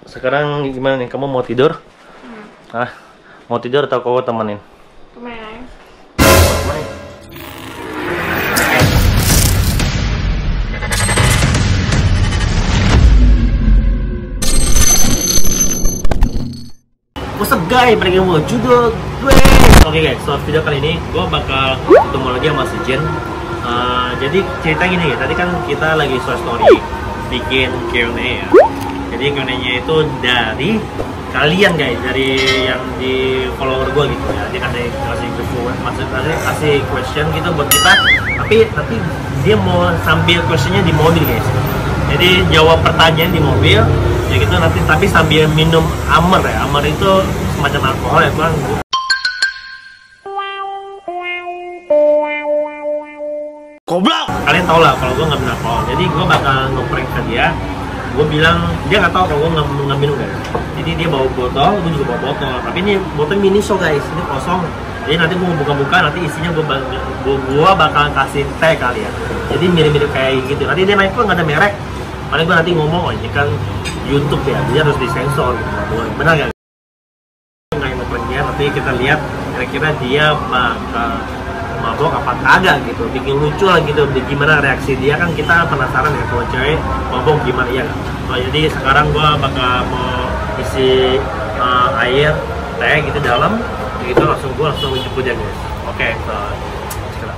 sekarang gimana nih? Kamu mau tidur? Hah? Mau tidur atau kau temenin? Temenin. Temenin. What's up guys, balik lagi mau judul gue. Oke guys, so video kali ini gue bakal ketemu lagi sama si Jen. Jadi cerita gini ya, tadi kan kita lagi short story bikin Q&A ya. Jadi Q&A-nya itu dari kalian guys, dari yang di follower gue gitu ya. Dia kasih question gitu buat kita. Tapi dia mau sambil questionnya di mobil guys. Jadi jawab pertanyaan di mobil ya gitu nanti, tapi sambil minum Amer ya. Amer itu semacam alkohol ya kan. Goblok! Kalian tau lah kalau gue nggak minum alkohol. Jadi gue bakal nge-prank ke dia. Gue bilang, dia nggak tahu kalau gue nggak minum guys. Jadi dia bawa botol, gue juga bawa botol. Tapi ini botol mini so guys, ini kosong. Jadi nanti gue mau buka-buka, nanti isinya gue bakal kasih teh kali ya. Jadi mirip-mirip kayak gitu. Nanti dia naik pun nggak ada merek. Paling gue nanti ngomong, oh ini kan YouTube ya, jadi harus disensor gitu. Benar nggak? Nggak yang nge-prank dia, nanti kita lihat kira-kira dia bakal mabok apa kagak gitu, bikin lucu lah gitu, gimana reaksi dia, kan kita penasaran ya kalau cewek mabok gimana ya kan. Oh, jadi sekarang gua bakal mau isi air teh gitu dalam gitu, gua langsung jemput dia guys. Oke, so sekarang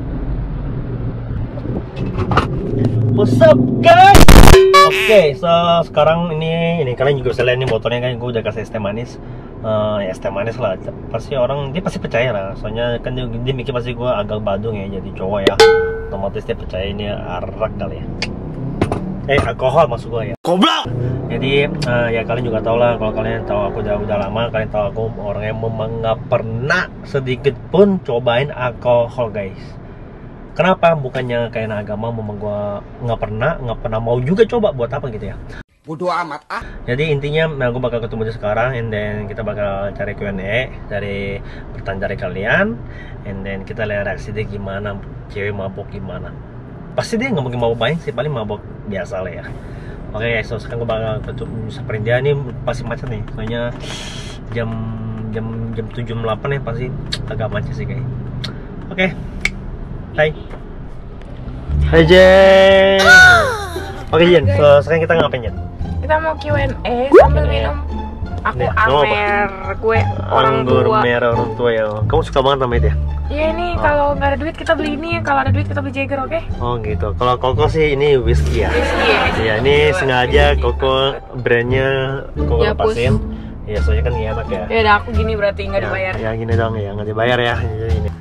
what's up guys. Oke, so sekarang ini kalian juga bisa lihat nih botolnya kan, gue udah kasih es teh manis. Ya es teh manis lah, pasti orang dia pasti percaya lah, soalnya kan dia mikir pasti gue agak badung ya jadi cowok ya, otomatis dia percaya ini arak kali ya, alkohol maksud gue ya, goblok. Jadi ya kalian juga tau lah, kalau kalian tahu aku udah lama, kalian tahu aku orang yang memang nggak pernah sedikit pun cobain alkohol guys. Kenapa? Bukannya kayak agama, memang gue nggak pernah mau juga coba, buat apa gitu ya. Bodoh amat ah. Jadi intinya aku bakal ketemu dia sekarang, and then kita bakal cari Q&A dari pertanyaan dari kalian, and then kita lihat reaksi dia gimana, cewek mabok gimana. Pasti dia nggak mungkin mabok banyak sih, paling mabok biasa lah ya. Oke guys, so sekarang gue bakal sprint dia nih, pasti macet nih, soalnya jam 7.08 ya, pasti agak macet sih kayak. Oke, hai Jen. Oke Jen, so sekarang kita ngapain Jen? Kita mau Q&A sambil minum. Aku nih, Amer, gue orang anggur tua. merah orang tua ya. Kamu suka banget sama itu ya? Iya ini kalau nggak ada duit kita beli ini, kalau ada duit kita beli Jagger, oke? Oh gitu. Kalau Koko sih ini whisky ya. Whisky ya. Iya, ini sengaja Koko brandnya Koko Ya, lepasin. Iya, soalnya kan enak ya. Ya udah aku gini berarti nggak dibayar. Ya gini dong ya, nggak dibayar ya. Jadi ini.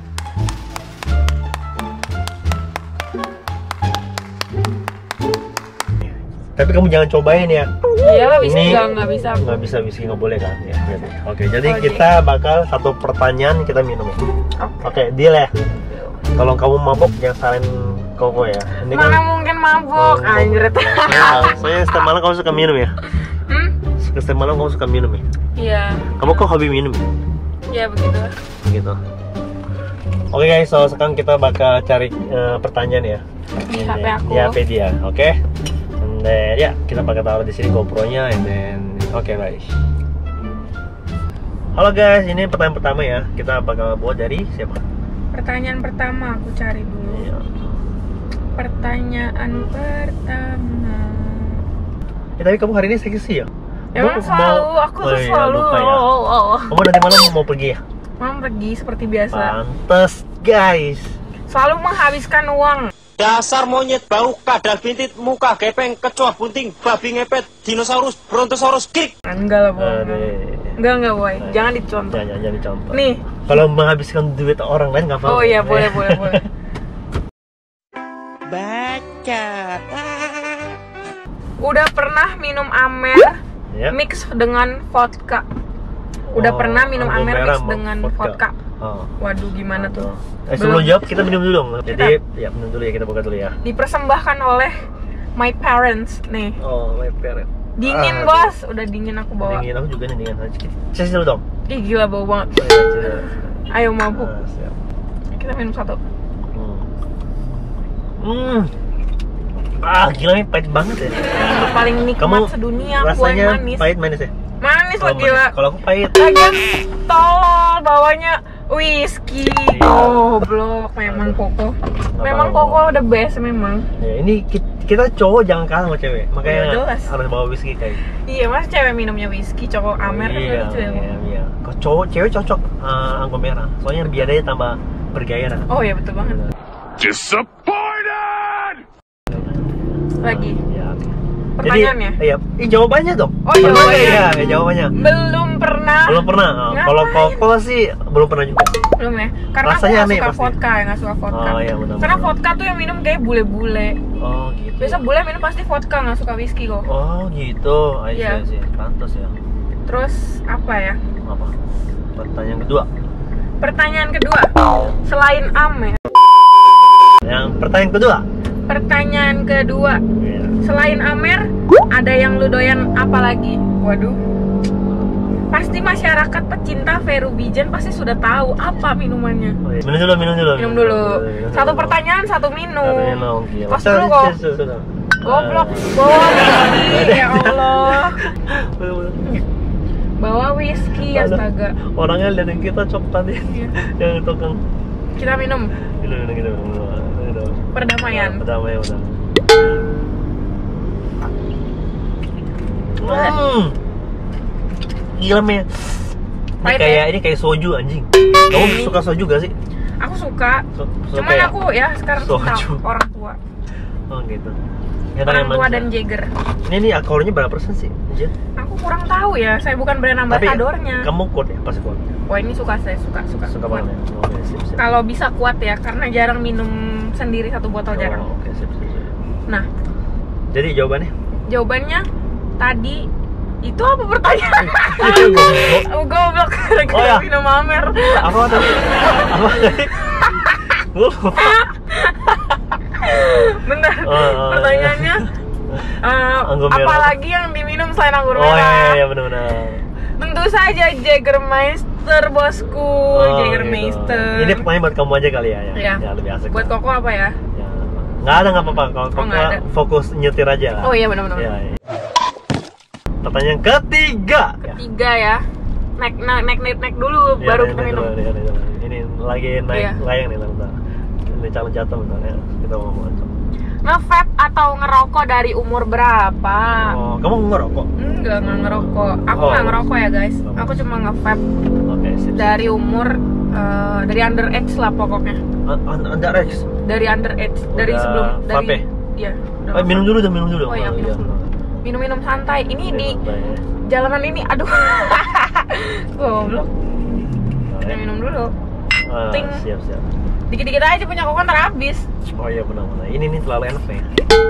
Tapi kamu jangan cobain ya. Iya lah, whisky Ini nggak bisa. Nggak bisa whisky, nggak boleh kan? Ya. Oke, jadi kita bakal satu pertanyaan kita minum. Oke, deal ya. Kalau kamu mabok jangan salin Koko ya. Ini Mana kan mungkin mabok, anjir. saya setiap malam kamu suka minum ya? Setiap malam kamu suka minum ya? Iya. Kamu kok hobi minum? Iya begitu. Begitu. Oke guys, so sekarang kita bakal cari pertanyaan ya. Di HP aku. Di HP dia, oke? And then ya kita bakal taruh di sini GoPro-nya, and then oke guys. Halo guys, ini pertanyaan pertama ya. Kita bakal buat dari siapa? Pertanyaan pertama aku cari dulu. Iya. Pertanyaan pertama. Tapi kamu hari ini seksi ya? Emang selalu, aku tuh iya, selalu. lupa ya. Kamu nanti malam mau pergi ya? Malam pergi seperti biasa. Pantes guys. Selalu menghabiskan uang. Dasar monyet bau kadal bintit muka gepeng kecoa bunting babi ngepet dinosaurus brontosaurus kik. Enggak lah boy. Enggak boy. Jangan dicontoh. Jangan dicontoh. Nih. Kalau menghabiskan duit orang lain nggak apa-apa. Oh iya boleh. Baca. Udah pernah minum Amer Ya. mix dengan vodka. Udah pernah minum anggur Amer merah mix sama dengan vodka. Oh. Waduh gimana tuh? Sebelum jawab kita minum dulu dong. Jadi ya minum dulu ya, kita buka dulu ya. Dipersembahkan oleh my parents nih. Oh, my parent. Dingin bos, udah dingin aku bawa. Dingin, aku juga nih dingin. Cek dulu dong. Ih gila bau banget. Ayo mabuk. Siap. Kita minum satu. Gila nih pahit banget ya. Paling nikmat Kamu sedunia buah rasanya manis. pahit manis ya? Manis lah Kalau gila. manis. Kalau aku pahit. Lagian tolol bawanya whisky. Goblok memang Koko. Memang Koko the best memang. Ya, ini kita cowok jangan kalah sama cewek. Makanya Ya, jelas. harus bawa whisky kayak. Iya, mas cewek minumnya whisky, cowok Amer kan Iya, lucu ya. iya. Kalau cowok cewek cocok anggur merah. Soalnya biar dia tambah bergairah. Oh iya betul banget. Disappointed! Ya, Lagi. oke. Pertanyaannya? Jadi, iya, jawabannya dong. Oh, jawabannya. Iya, jawabannya. Belum pernah. Belum pernah. Ngapain? Kalau Koko sih belum pernah juga. Belum ya? Karena Rasanya aku aneh nggak suka pasti. vodka, nggak suka vodka. Oh, iya, benar, Karena benar. vodka tuh yang minum kayak bule-bule. Oh, gitu. Biasa bule minum pasti vodka, nggak suka whisky kok. Oh, gitu. Iya. Iya sih. Pantas ya. Terus apa ya? Apa? Pertanyaan kedua. Pertanyaan kedua. Selain Amer. Yang pertanyaan kedua. Pertanyaan kedua. Iya. Selain Amer, ada yang lu doyan apa lagi? Waduh. Pasti masyarakat pecinta Verubijan pasti sudah tahu apa minumannya. Oh, iya. Minum dulu. Minum dulu. Satu pertanyaan, satu minum. Satu minum. Gila. Pas dulu kok. Sudah. Goblok, bawa whisky, ya Allah. Bawa whisky, astaga. Orangnya liatin kita cok tadi. Iya. Yang tukang. Kita minum Minum. perdamaian. Perdamaian udah. Gila men. Pahit ya? Ini kayak soju anjing. Kamu suka soju gak sih? Aku suka. Suka Cuman ya? aku ya sekarang suka Soju. orang tua. Oh gitu. Ya, Orang yang tua manis dan ya. Jagger. Ini alkoholnya berapa persen sih? Anjir. Aku kurang tahu ya. Saya bukan brand ambassadornya. Kamu kuat ya? Pasti kuat. Wah ini suka saya suka Suka kuat. banget ya? Oke, sip. Kalau bisa kuat ya, karena jarang minum sendiri satu botol jarang. Oh, oke, sip. Nah, Jadi jawabannya? jawabannya tadi itu apa pertanyaan? Goblok. Oh, goblok gara-gara Oh, ya. minum Amer. Apa tadi? Apa tadi? Gue lupa. Bentar. Oh, Pertanyaannya Anggur merah. apalagi yang diminum selain anggur Oh merah? iya benar-benar. Tentu saja Jägermeister, bosku. Jägermeister. Gitu. Ini pertanyaan buat kamu aja kali ya. Iya. Ya lebih asik. Buat lah. Koko apa ya? Ya. Nggak ada nggak apa-apa. Kalau Koko nggak ada. fokus nyetir aja lah. Oh iya benar-benar. Ya, iya. Pertanyaan ketiga. Ya. Tiga ya. Naik dulu Ya, baru ini kita minum. dulu, ini lagi naik Iya. layang nih bentar. Ini calon jatuh bentar ya. Kita ngomong aja. Nge-vape atau ngerokok dari umur berapa? Oh, kamu ngerokok? Enggak ngerokok. Aku Oh. nggak ngerokok ya guys. Oh. Aku cuma nge-vape Oke, sip. dari umur dari underage lah pokoknya. Underage. Dari underage, dari Udah sebelum vape dari ya? Iya. udah Minum nge-vape. dulu. Oh iya, minum dulu. Minum santai. Ini di Santai, ya. jalanan ini, aduh. Goblok. Nah, ya. Minum dulu. Ting. Siap. Dikit-dikit aja punya koko ntar habis. Oh iya benar. Ini terlalu enak nih.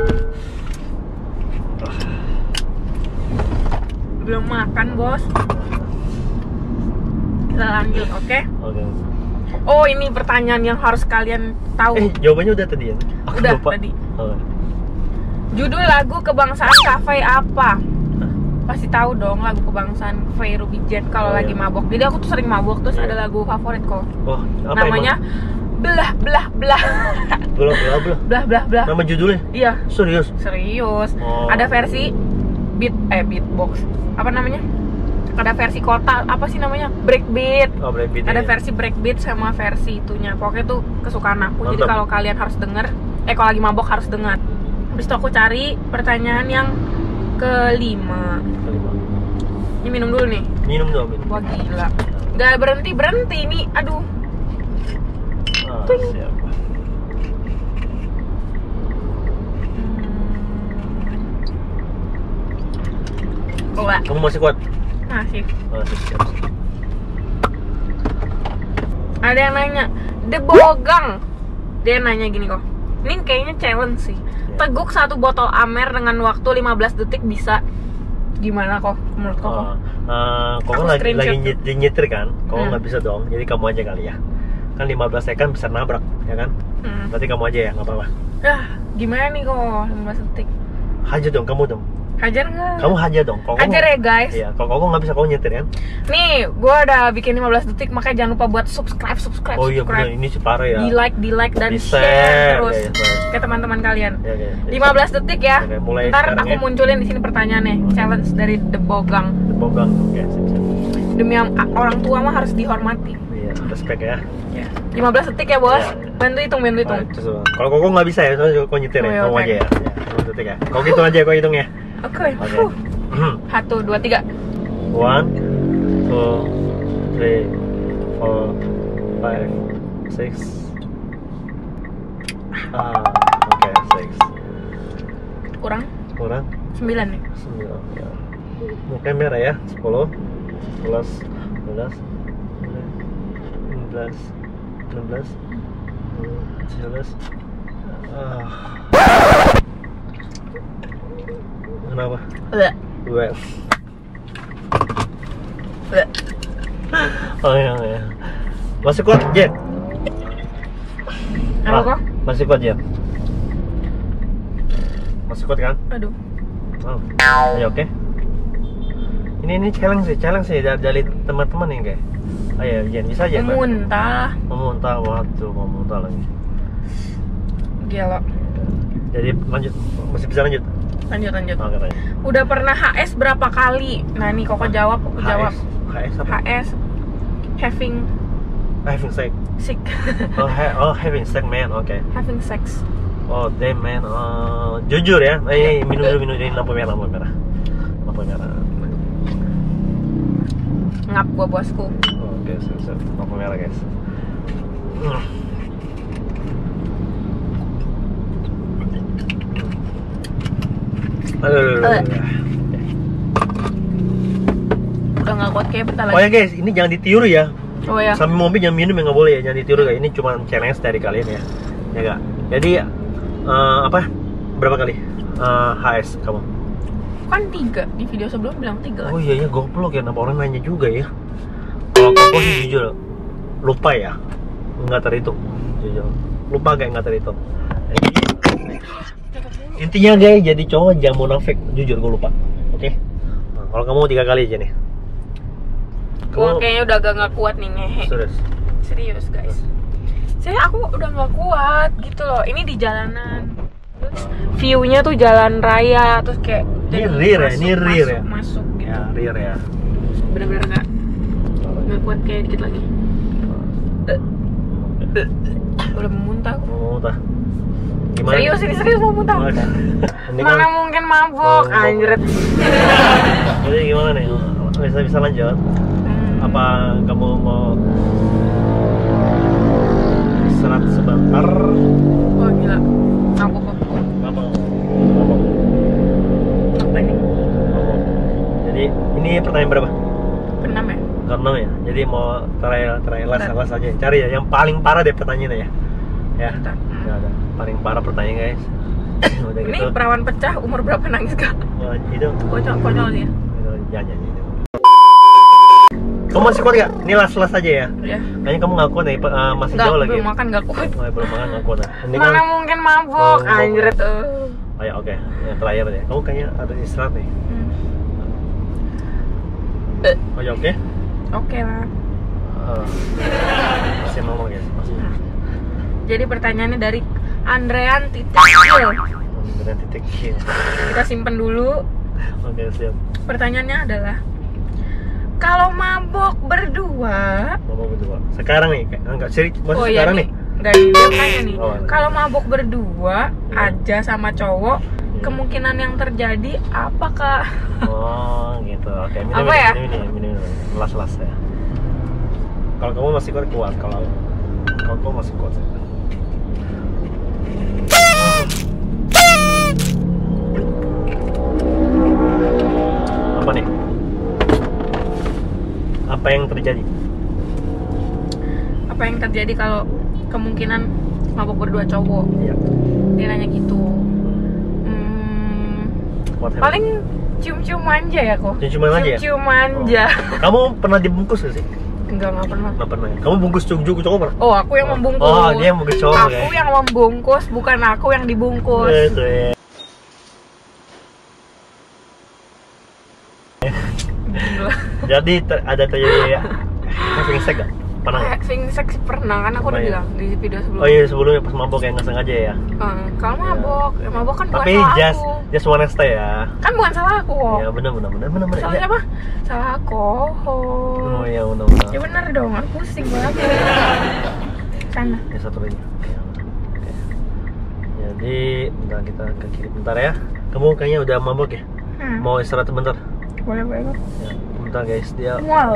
Belum makan, Bos. Kita lanjut, oke? Oke. Oh, ini pertanyaan yang harus kalian tahu. Jawabannya udah tadi ya? Aku Udah, lupa. tadi. Oh. Judul lagu kebangsaan Cafe apa? Pasti tahu dong lagu kebangsaan Verubijan kalau Oh, lagi iya. mabok. Jadi aku tuh sering mabok, terus Iya. ada lagu favorit kok. Oh, apa Namanya Belah Belah Belah. Belum. Belah Belah Belah. Nama judulnya? Iya, Serius? serius. Oh. Ada versi beatbox. Apa namanya? Ada versi kota, apa sih namanya? Breakbeat. Oh, Breakbeat. Ada ya. versi breakbeat sama versi itunya. Pokoknya tuh kesukaan aku. Jadi Mantap. kalau kalian harus denger, kalau lagi mabok harus denger. Habis itu aku cari pertanyaan yang kelima. Kelima. Ini minum dulu nih. Minum dong, minum. Wah gila. Gak berhenti nih. Aduh. Ah, Ting. siap. Kuat. Kamu masih kuat? Masih. Masih siap. Ada yang nanya, Debogang. Dia nanya gini kok. Ini kayaknya challenge sih. Teguk satu botol Amer dengan waktu 15 detik bisa. Gimana kok menurut kok? Kok Aku lagi screenshot nyetir kan? Kok Hmm. nggak bisa dong. Jadi kamu aja kali ya. Kan 15 second bisa nabrak, ya kan? Berarti kamu aja ya, nggak apa-apa. Gimana nih kok 15 detik? Aja dong, kamu dong. Hajar nggak? Kamu hajar dong. Kalau Hajar kamu, ya guys. Iya, kalau kamu nggak bisa kamu nyetir kan? Nih, gue udah bikin 15 detik, makanya jangan lupa buat subscribe. Oh iya benar, ini sih parah ya. Di like dan Di-share, share terus ya. ke teman-teman kalian. Ya, 15 detik ya. Oke, mulai Ntar sekarang aku ya. munculin di sini pertanyaannya. Challenge dari The Bogang. Bogang. Oke, sip. Demi orang tua mah harus dihormati. Iya, respect ya. Ya. 15 detik ya, Bos. Iya. Bantu hitung. Kalau koko nggak bisa ya, soalnya kau nyetir Oh, ya, iya, kamu oke. aja ya. 15 detik ya. Kau hitung aja, kau hitung ya. Oke. Oke. 1 2 3. 1, 2, 3, 4, 5, 6. Oke, 6. Kurang Kurang 9 nih. 9 ya. Mungkin merah ya. 10, 11, 12, 13, 16, 17. Kenapa? Bleh. 12. Bleh. Oh iya. Masih kuat, Jen? Apa kok? Masih kuat, Jen? Masih kuat kan? Aduh. Oh. Ya oke. Ini challenge sih dari teman-teman nih kayak. Ayo, Jen, bisa aja. Muntah. Memuntah, waduh, mau muntah lagi. Gila. Jadi lanjut, masih bisa lanjut. Lanjut. Oke, lanjut. Udah pernah HS berapa kali? Nah, nih Koko jawab, aku jawab. HS apa? HS having Having sex. sick. Having sex, man. Oke. Having sex. Oh, damn, man. Jujur ya. Minum dulu ini lampu merah. Ngap gua, bosku. Oke, siap. Lampu merah, guys. Aduh. Udah nggak kuat kayak bentar Oh lagi. ya guys, ini jangan ditiru ya. Oh ya. Sambil mobil jangan minum ya, nggak boleh ya, jangan ditiru ya. Ini cuma challenge dari kalian ya. Ya nggak. Jadi apa? Berapa kali HS kamu? Kan 3 di video sebelum bilang 3 Oh kan. iya ya, goblok ya. Kenapa orang nanya juga ya? Kalau Koko sih jujur lupa ya, nggak terhitung. Jujur lupa kayak nggak terhitung. Jadi, intinya guys, jadi cowok jangan munafik. Jujur gue lupa. Oke. Nah, kalau kamu 3 kali aja nih. Gua kayaknya udah agak nggak kuat nih ngehe. Serius guys. Aku udah nggak kuat gitu loh. Ini di jalanan. Terus view-nya tuh jalan raya, terus kayak Ini jadi rear ya, ini rear ya. Masuk gitu. Ya, rear ya. Bener-bener nggak kuat kayak dikit lagi. Udah mau muntah. Mau muntah. Gimana? Serius ini serius mau muntah. Ini Mana kan, mungkin mabok, anjir. jadi gimana nih? Bisa lanjut? Apa kamu mau istirahat sebentar? Oh gila. Mabok kok. Apa? Apa ini? Jadi ini pertanyaan berapa? Keenam ya? Karena ya. Jadi mau trial last aja. Cari ya yang paling parah deh pertanyaannya ya. Ya. Bentar. Ya ada. Paling parah pertanyaan guys. Udah Ini gitu. perawan pecah umur berapa nangis kak? Nah, itu. Kocok dia. Jangan itu. Kamu masih kuat gak? Ini last aja ya. Ya. Kayaknya kamu gak kuat nih, masih Nggak, jauh lagi. belum makan nggak kuat. Oh, belum makan gak kuat. Ini Mana kan. mungkin mabok, Oh, anjir tuh. Oh ya oke. Yang terakhir deh. Kamu kayaknya harus istirahat nih. Oh ya oke. Oke lah. Masih normal guys. Masih. Jadi pertanyaannya dari Andrean titik. Dengan titik kill. Kita simpen dulu. Oke siap. Pertanyaannya adalah, kalau mabok berdua, Ngomong berdua. Sekarang nih, enggak serius. Masih iya sekarang nih, nih. nggak nih, dia tanya nih. Oh, Kalau mabok berdua aja sama cowok, Iya. kemungkinan yang terjadi apakah? Oh gitu. Oke. Minum, Apa ya? Minum. Las ya. Kalau kamu masih kuat. Kalau kamu masih kuat. Apa nih? Apa yang terjadi? Apa yang terjadi kalau kemungkinan mabok berdua cowok? Iya. Dia nanya gitu. What happened? Paling cium-cium manja ya kok. Cium-ciuman aja ya? Cium manja. Kamu pernah dibungkus gak sih? Nggak pernah. Nggak pernah ya? Kamu bungkus cowok pernah? Oh, aku yang membungkus. Oh, dia yang bungkus cowok ya? Aku yang membungkus, bukan aku yang dibungkus. Itu ya. Gila. Jadi ada terjadi ya. Having sex gak? Pernah nggak? Having sex sih pernah, kan aku udah Pernah ya? bilang di video sebelumnya. Oh iya sebelumnya pas mabok yang nggak sengaja ya. Kalau mabok, ya mabok kan bukan Tapi salah just aku. one night stay ya. Kan bukan salah aku. Ya benar. Salah Ya. siapa? Salah aku. Oh iya benar. Ya bener dong, aku pusing banget. Sana. Ya satu lagi. Ya, oke. Jadi bentar kita ke kiri bentar ya. Kamu kayaknya udah mabok ya? Mau istirahat sebentar? Boleh. Ya, bentar guys dia. Mual.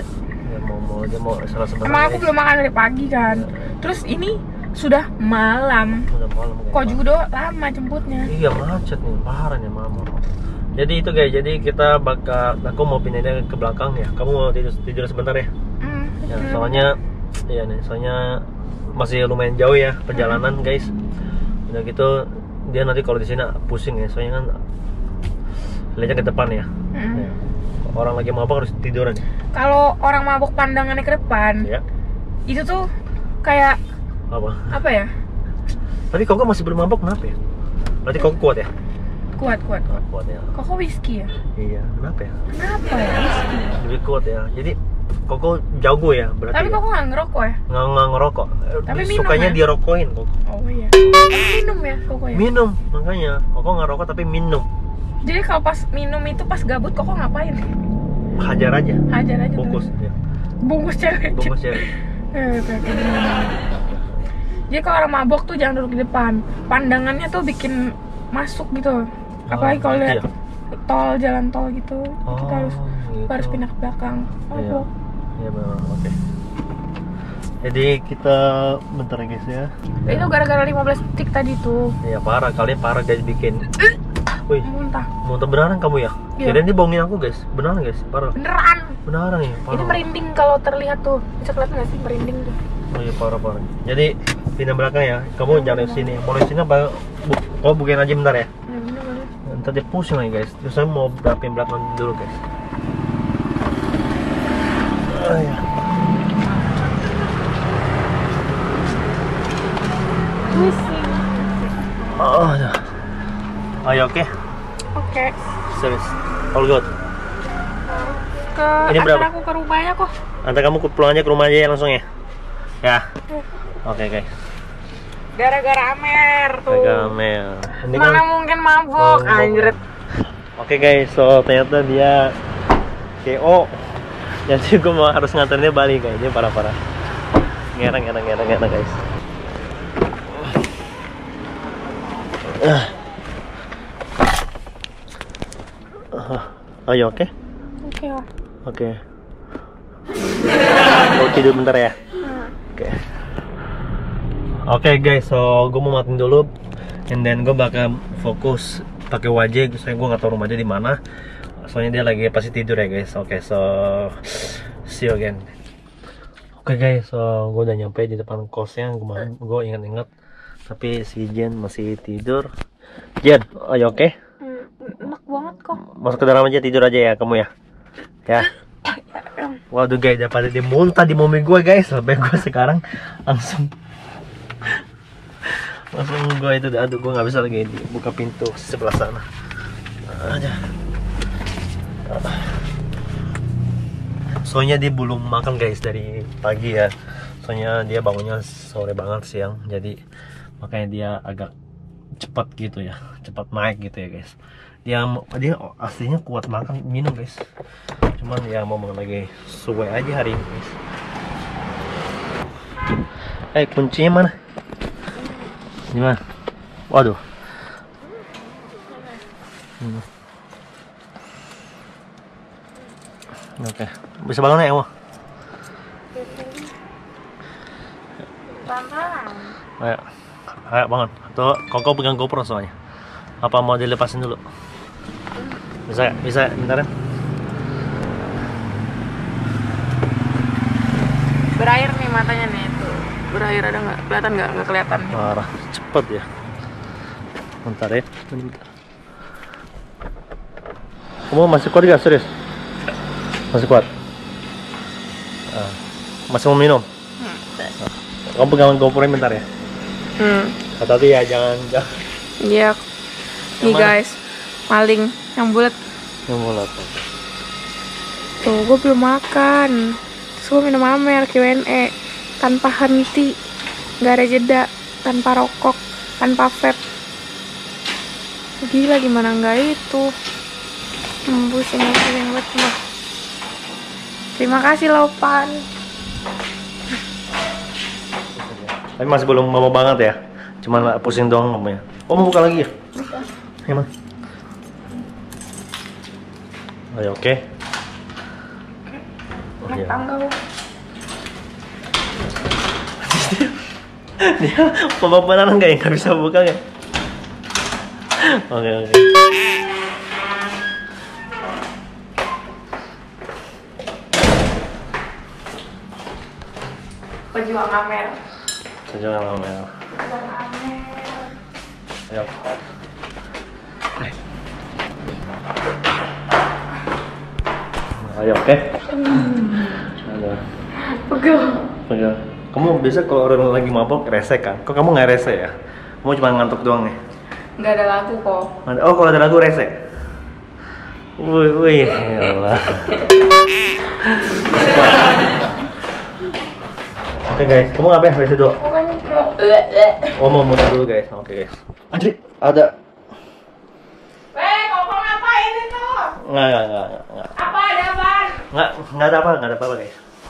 Dia mau istirahat sebentar. Emang aku guys. belum makan dari pagi kan. Terus ini sudah malam. Udah malam. Kok juga lama jemputnya. Iya macet nih, parah nih mama. Jadi itu guys, jadi kita aku mau pindahnya ke belakang ya. Kamu mau tidur sebentar ya? Ya, soalnya masih lumayan jauh ya perjalanan guys. Udah gitu dia nanti kalau di sini pusing ya, soalnya kan lihatnya ke depan ya. Ya. Orang lagi mabuk harus tiduran. Kalau orang mabuk pandangannya ke depan, Ya. itu tuh kayak Apa ya? Tapi kok masih belum mabuk kenapa ya? Berarti kok kuat ya? Kuat. Kuat ya. Kok whisky ya? Iya, kenapa ya? Kenapa ya whisky? Lebih kuat ya. Jadi Koko jago ya berarti. Tapi ya? kok nggak ngerokok ya? Nggak ngerokok. Tapi minum Sukanya ya? dirokokin Koko. Oh iya. Tapi minum ya Koko ya? Minum, makanya Koko nggak rokok tapi minum. Jadi kalau pas minum itu pas gabut Koko ngapain? Hajar aja. Hajar aja. Bungkus terus. ya. Bungkus cewek. Bungkus ya. Oke. Jadi kalau orang mabok tuh jangan duduk di depan. Pandangannya tuh bikin masuk gitu. Apalagi kalau lihat iya. tol, jalan tol gitu. Kita harus gitu. pindah ke belakang. Mabok. Iya benar. Oke. Jadi kita bentar ya guys ya. Itu gara-gara 15 detik tadi tuh. Iya parah, kalian parah guys bikin. Wih, Muntah. muntah beneran kamu ya? Iya. Kirain dia bohongin aku guys. Beneran guys, parah. Beneran. Beneran ya, parah. Ini merinding kalau terlihat tuh. Bisa kelihatan nggak sih merinding tuh? Oh iya parah. Jadi pindah belakang ya. Kamu jangan di sini. Mau di sini apa? Kau bukain aja bentar ya. Ya, bener. Ntar dia pusing lagi guys. Terus saya mau berapin belakang dulu guys. Ya. Pusing. Oh ya. Ayo oke. Oke. Serius. All good. Ini berapa? Antar aku ke rumahnya kok. Nanti kamu pulang aja ke rumah aja ya langsung ya. Ya. Oke guys. Gara-gara Amer tuh. Gamel. Ini Mana mungkin mabok, anjir. Oke guys, so ternyata dia KO. Jadi gue mau harus nganterin dia balik guys. Dia parah-parah. Ngerang guys. Ayo oke. Oke lah. Oke. Mau tidur bentar ya. Oke. Oke guys, so gue mau matiin dulu, and then gue bakal fokus pakai wajah. Soalnya gue nggak tahu rumahnya di mana. Soalnya dia lagi pasti tidur ya guys. Oke, so see you again. Oke guys, so gue udah nyampe di depan kosnya. Kemarin gue ingat-ingat, tapi si Jen masih tidur. Jen, ayo oke? Enak banget kok. Masuk ke dalam aja, tidur aja ya kamu ya. Ya. Waduh guys, daripada dia muntah di mobil gue guys, sampai gue sekarang langsung gue itu, aduh gue nggak bisa lagi buka pintu sebelah sana aja. Soalnya dia belum makan guys dari pagi ya. Soalnya dia bangunnya sore banget siang, jadi makanya dia agak cepat gitu ya, cepat naik gitu ya guys. Dia aslinya kuat makan minum guys, cuman ya mau lagi suwe aja hari ini guys. Kuncinya mana? Gimana? Waduh. Oke, bisa bangun ya kamu? Ayo, bangun. Tuh, Koko pegang GoPro soalnya. Apa mau dilepasin dulu? Bisa, bentar ya. Berair nih matanya nih tuh. Berair ada nggak? Kelihatan nggak? Nggak kelihatan. Parah, cepet ya. Bentar ya. Kamu masih kuat gak? Serius? Masih kuat? Masih mau minum? Kamu pegang GoPro bentar ya. Hati-hati ya, jangan. Iya. Nih guys, maling yang bulat. Yang bulat. Tuh, gue belum makan. Terus gue minum Amer Q&E tanpa henti, nggak ada jeda, tanpa rokok, tanpa vape. Gila, gimana nggak itu? Pusing banget mah. Terima kasih Lopan. Tapi masih belum mau banget ya. Cuman pusing doang ngomongnya. Oh, mau buka lagi ya? Emang. Ayo, oke. Naik tangga lu. Dia pembaparan nggak ya? Nggak bisa buka ya? Oke. Pejuang Amer. Sejuang Amer. Ayo. Ayo, oke. Pegel. Kamu biasa kalau orang lagi mabok rese kan? Kok kamu nggak rese ya? Kamu cuma ngantuk doang ya? Nggak ada lagu kok. Oh, kalau ada lagu rese? Wih, ya Allah. Oke guys, kamu ngapain rese dulu? Oh, mau muter dulu guys. Oke guys. Anjir, ada. Kok ngapain itu? Nggak. Apa ada apa? Nggak ada apa guys.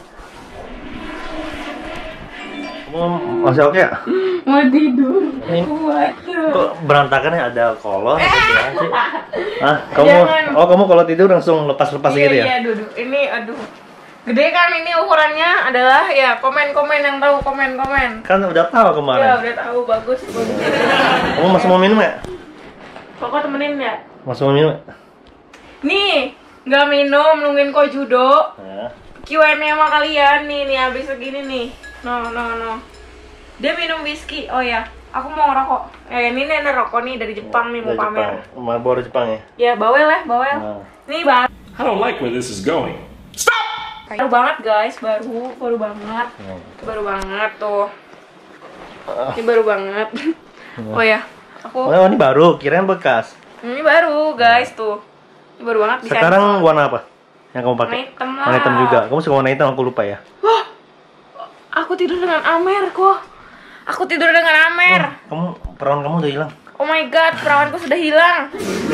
Kamu masih oke ya? Mau tidur. Kok berantakan ya? Ada kolor atau gimana sih? Ah, Jangan. kamu kalau tidur langsung lepas-lepas gitu ya? Iya, duduk. Ini aduh. Gede kan ini ukurannya adalah ya komen-komen yang tahu komen-komen. Kan udah tahu kemarin. Ya udah tahu bagus. Kamu masih mau minum ya? Pokok temenin ya. Masih mau minum ya? Nih, nggak minum, nungguin kok judo. Ya. Q&A sama kalian nih habis segini nih. No. Dia minum whisky. Oh ya, aku mau ngerokok. Ini ada rokok nih dari Jepang nih, mau Dari pamer. Jepang. Baru Jepang ya? Ya, bawel. Nah. Nih baru. I don't like where this is going. Baru banget guys, baru banget. Baru banget tuh. Ini baru banget. Oh ya, aku Oh, ini baru, kirain bekas. ini baru guys tuh. Ini baru banget bisa. Sekarang warna apa? Yang kamu pakai? Warna hitam lah. Warna hitam juga. Kamu suka warna hitam, aku lupa ya. Aku tidur dengan Amer kok. Aku tidur dengan Amer. Perawan kamu udah hilang. Oh my god, perawanku sudah hilang.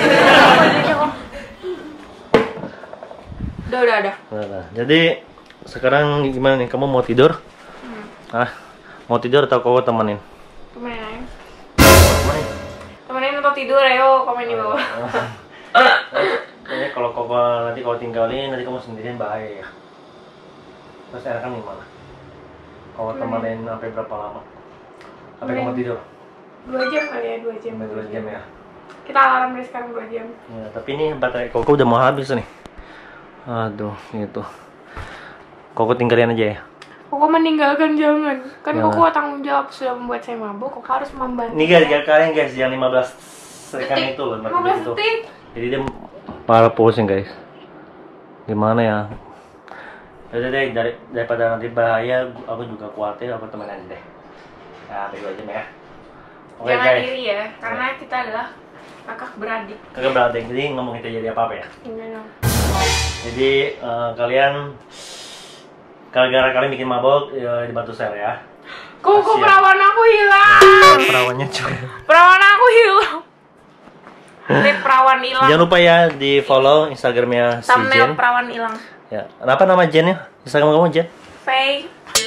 Udah. Nah, jadi sekarang gimana nih? Kamu mau tidur? Mau tidur atau kau temenin? Temenin. Temenin atau tidur, ayo komen di bawah. Kayaknya kalau nanti kau tinggalin, nanti kamu sendirian bahaya ya. Terus enakan gimana? Kau temenin sampai berapa lama? Sampai kamu tidur? 2 jam kali ya, 2 jam. Sampai 2 jam ya? Kita alarm dari sekarang 2 jam. Ya, tapi ini baterai koko udah mau habis nih. Aduh, gitu. Koko tinggalin aja ya. Koko meninggalkan jangan. Kan Jangan. Koko tanggung jawab sudah membuat saya mabuk, Koko harus membantu. Ini guys, kalian guys yang 15 second itu loh, 15 itu. detik. Jadi dia parah pusing guys. Gimana ya? Udah deh, daripada nanti bahaya, aku juga khawatir, aku temenin aja deh. Nah, bego aja ya. Oke Jangan guys. diri ya, karena kita adalah kakak beradik. Kagak berarti, jadi ngomong kita jadi apa-apa ya. Gimana? Jadi kalian gara-gara kalian bikin mabok ya, dibantu share ya. Koko Kasian. perawan aku hilang. Perawannya juga. Perawan aku hilang. Ini perawan hilang. Jangan lupa ya di follow Instagramnya si Thumbnail Jen. perawan hilang. Ya, apa nama Jennya? Instagram kamu Jen? Faye,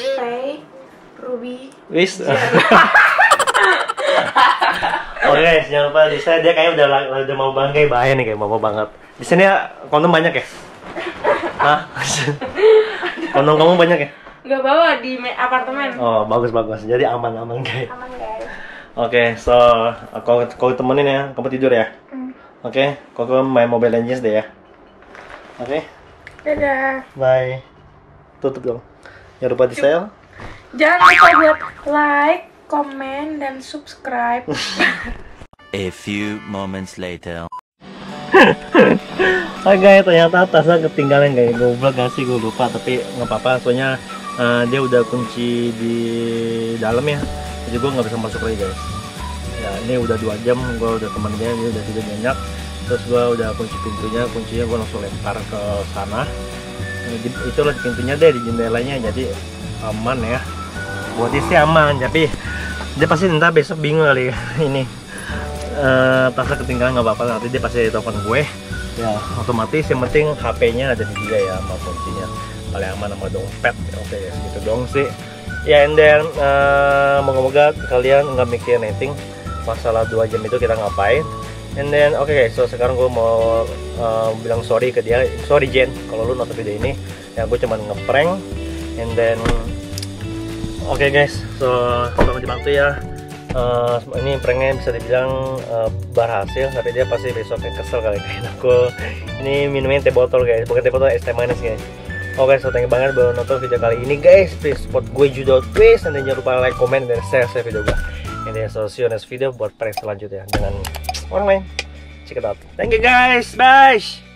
Ruby. Wis. Oke guys, jangan lupa di saya dia kayaknya udah mau banggai bahaya nih kayak mau banget. Di sini ya kondom banyak ya? Hah? Kondom kamu banyak ya? Nggak bawa di apartemen. Oh bagus. Jadi aman guys. Aman guys. Oke, so kau temenin ya, kamu tidur ya. Oke, kau main Mobile Legends deh ya. Oke, Dadah. bye. Tutup dong. Jangan lupa di share. Jangan lupa buat like, komen, dan subscribe. A few moments later. Hai guys, ternyata tasnya ketinggalan guys. Goblok gak sih, gue lupa. Tapi nggak apa-apa, soalnya dia udah kunci di dalam ya. Jadi gue nggak bisa masuk lagi guys. Ya ini udah 2 jam gue udah temen dia udah tidur nyenyak. Terus gue udah kunci pintunya, kuncinya gue langsung lempar ke sana. itulah pintunya deh, di jendelanya, jadi aman ya. Buat dia sih aman, tapi dia pasti entah besok bingung kali ini tasnya ketinggalan nggak apa-apa, nanti dia pasti telepon gue ya, otomatis yang penting HP-nya ada di dia ya, sama kuncinya paling aman sama dompet. Oke guys, gitu dong sih ya. And then moga-moga kalian nggak mikir anything masalah 2 jam itu kita ngapain. And then oke guys, so sekarang gue mau bilang sorry ke dia. Sorry Jen, kalau lu nonton video ini ya, gue cuman ngeprank. And then oke guys, so selamat dibantu ya. Ini pranknya bisa dibilang berhasil, tapi dia pasti besoknya kesel kali kayak aku. Ini minumnya teh botol guys, bukan teh botol, es teh manis guys. Oke, so thank you banget baru nonton video kali ini guys. Please support gue juga guys, dan jangan lupa like, comment, dan share video gue. And then so see you next video buat prank selanjutnya dengan orang lain. Check it out. Thank you guys, bye.